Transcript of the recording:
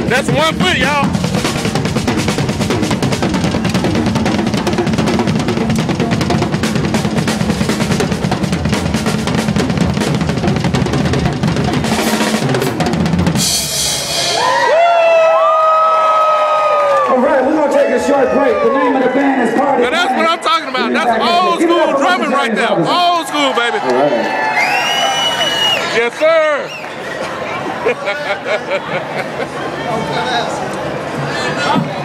That's 1 foot, y'all. Short break. The name of the band is Party. Now that's what I'm talking about. That's old school drumming right there. Old school, baby. All right. Yes, sir.